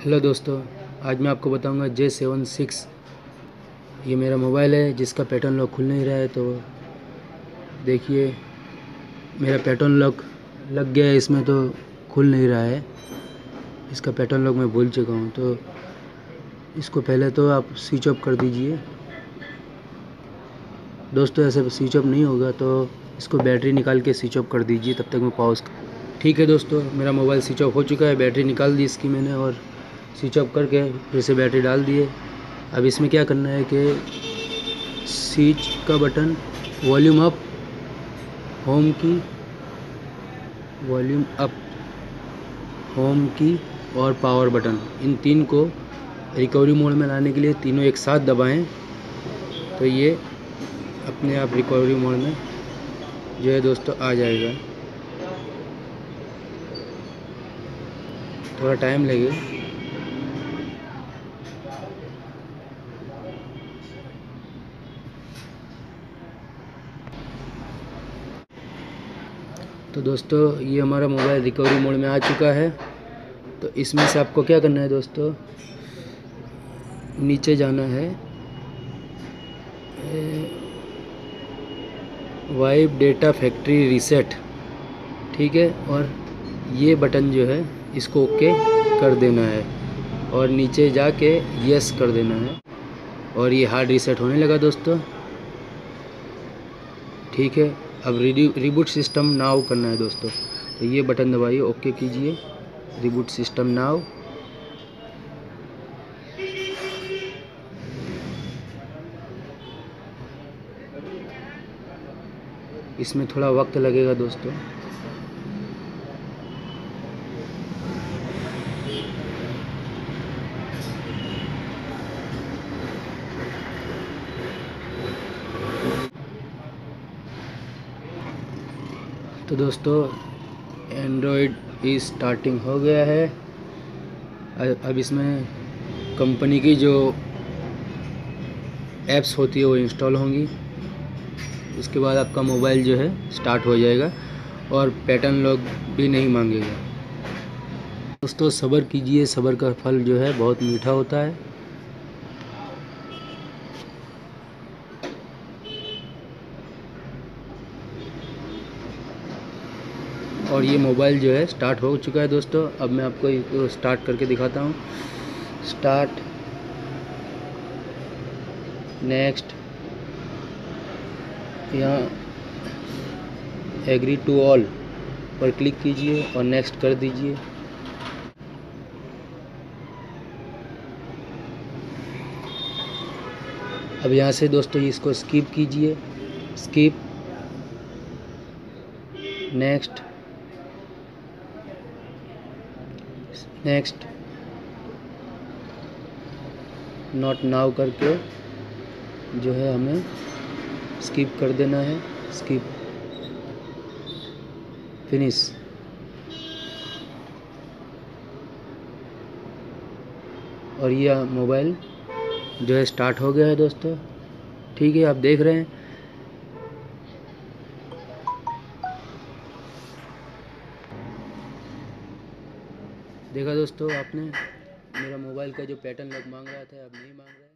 Hello दोस्तों, आज मैं आपको बताऊंगा J76। ये मेरा मोबाइल है जिसका पैटर्न लॉक खुल नहीं रहा है। तो देखिए, मेरा पैटर्न लॉक लग गया है इसमें, तो खुल नहीं रहा है। इसका पैटर्न लॉक मैं भूल चुका हूँ। तो इसको पहले तो आप स्विच ऑफ कर दीजिए दोस्तों। ऐसे स्विच ऑफ नहीं होगा तो इसको बैटरी निकाल के स्विच ऑफ कर दीजिए। तब तक मैं पॉज। ठीक है दोस्तों, मेरा मोबाइल स्विच ऑफ हो चुका है। बैटरी निकाल दी इसकी मैंने और स्विच ऑफ करके फिर से बैटरी डाल दिए। अब इसमें क्या करना है कि स्विच का button, volume up, home key, volume up, home key और पावर बटन, इन तीन को रिकवरी मोड में लाने के लिए तीनों एक साथ दबाएं। तो ये अपने आप रिकवरी मोड में जो है दोस्तों आ जाएगा। थोड़ा टाइम लगेगा। तो दोस्तों, ये हमारा मोबाइल रिकवरी मोड में आ चुका है। तो इसमें से आपको क्या करना है दोस्तों, नीचे जाना है, वाइप डेटा फैक्ट्री रीसेट, ठीक है। और ये बटन जो है इसको ओके कर देना है और नीचे जाके यस कर देना है। और ये हार्ड रीसेट होने लगा दोस्तों, ठीक है। अब रिबूट सिस्टम नाउ करना है दोस्तों। तो ये बटन दबाइए, ओके कीजिए, रिबूट सिस्टम नाउ। इसमें थोड़ा वक्त लगेगा दोस्तों। तो दोस्तों, एंड्रॉयड स्टार्टिंग हो गया है। अब इसमें कंपनी की जो ऐप्स होती है वो इंस्टॉल होंगी। उसके बाद आपका मोबाइल जो है स्टार्ट हो जाएगा और पैटर्न लॉक भी नहीं मांगेगा। दोस्तों सब्र कीजिए, सब्र का फल जो है बहुत मीठा होता है। और ये मोबाइल जो है स्टार्ट हो चुका है दोस्तों। अब मैं आपको स्टार्ट करके दिखाता हूँ। स्टार्ट, नेक्स्ट, यहाँ एग्री टू ऑल पर क्लिक कीजिए और नेक्स्ट कर दीजिए। अब यहाँ से दोस्तों इसको स्किप कीजिए, skip, next, next, not now करके जो है हमें स्किप कर देना है। Skip, finish. और यह मोबाइल जो है स्टार्ट हो गया है दोस्तों, ठीक है। आप देख रहे हैं। देखा दोस्तों आपने, मेरा मोबाइल का जो पैटर्न लॉक मांग रहा था अब नहीं मांग रहा है।